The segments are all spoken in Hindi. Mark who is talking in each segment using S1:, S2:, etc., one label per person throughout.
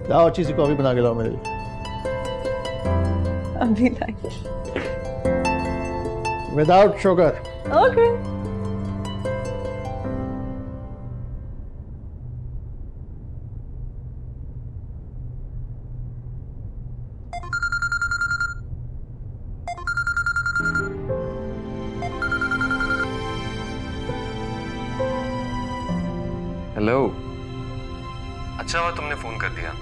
S1: जाओ अच्छी सी कॉफी बना के लाओ मेरे लिए।
S2: अभी लाई।
S1: Without sugar.
S2: ओके।
S3: हेलो। अच्छा हुआ तुमने फोन कर दिया।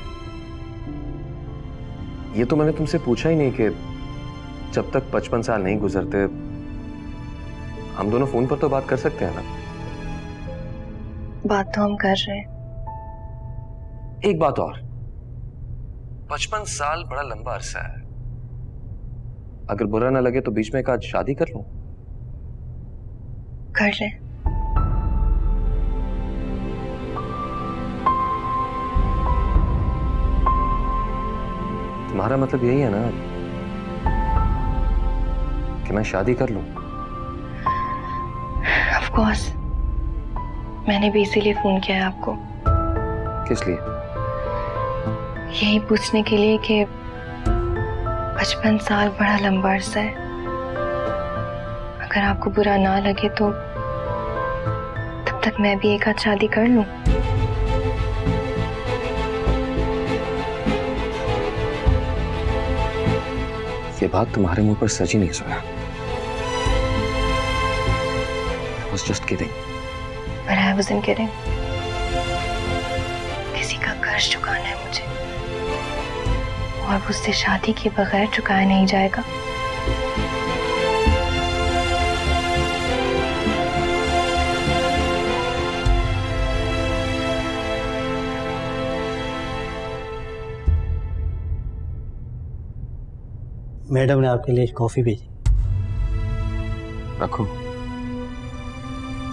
S3: ये तो मैंने तुमसे पूछा ही नहीं कि जब तक 55 साल नहीं गुजरते हम दोनों फोन पर तो बात कर सकते हैं ना।
S2: बात तो हम कर रहे हैं।
S3: एक बात और, 55 साल बड़ा लंबा अरसा है। अगर बुरा ना लगे तो बीच में एक आज शादी कर लूं।
S2: कर रहे हैं।
S3: तुम्हारा मतलब यही है ना कि मैं शादी कर लूं?
S2: Of course. मैंने भी इसीलिए फोन किया है आपको।
S3: किस लिए?
S2: यही पूछने के लिए कि 55 साल बड़ा लंबा अरसा है। अगर आपको बुरा ना लगे तो तब तक मैं भी एक आध शादी कर लूं।
S3: ये बात तुम्हारे मुंह पर सच ही नहीं सुना। I was just kidding.
S2: But I wasn't kidding. किसी का कर्ज चुकाना है मुझे और उससे शादी के बगैर चुकाया नहीं जाएगा।
S4: मैडम ने आपके लिए कॉफी भेजी।
S3: रखो।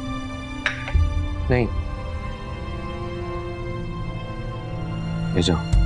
S3: नहीं, ले जाओ।